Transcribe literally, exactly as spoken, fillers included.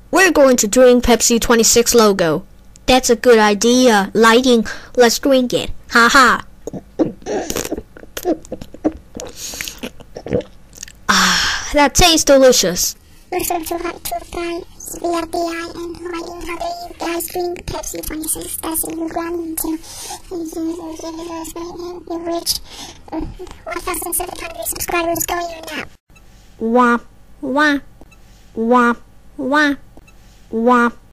We're going to drink Pepsi twenty-six logo. That's a good idea. Lighting. Let's drink it. Ha ha. Ah, that tastes delicious. Loser two five two five, V R B I, and lighting. How do you guys drink Pepsi twenty-six? That's a new ground into you reach one thousand seven hundred subscribers. Go here now. Wah, wah, wah, wah, wah.